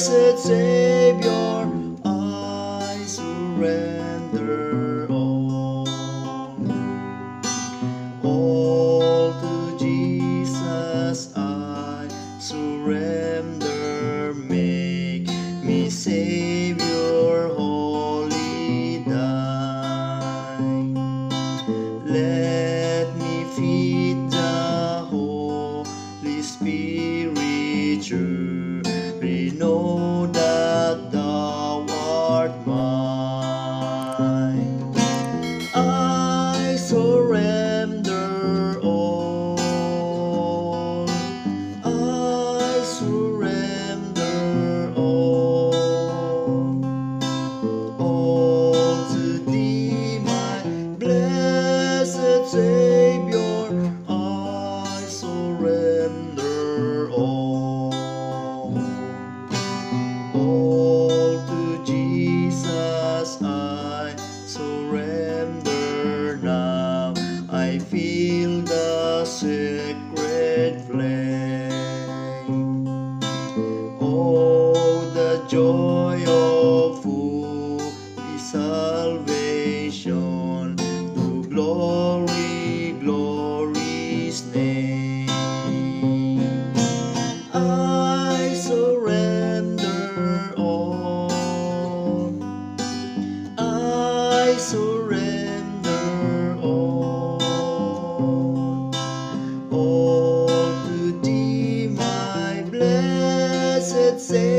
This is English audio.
blessed Savior, I surrender all to Jesus I surrender. Make me Savior, holy thine. Let me feed the Holy Spirit true. Know that thou art mine. I surrender all. I surrender all to thee, my blessed Savior. I surrender all to Jesus I surrender now. I feel the sacred flame. Oh, the joy of full salvation, to glory, glory's name. I surrender all. I surrender all to thee, my blessed Savior.